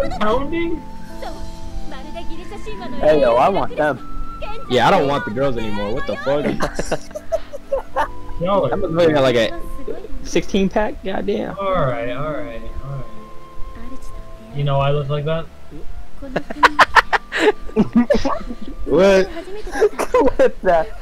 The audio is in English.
pounding? Hey yo, I want them. Yeah, I don't want the girls anymore. What the fuck? Y'all I'm are... looking at like a 16 pack. Goddamn. Alright. You know why I look like that? What? What's that?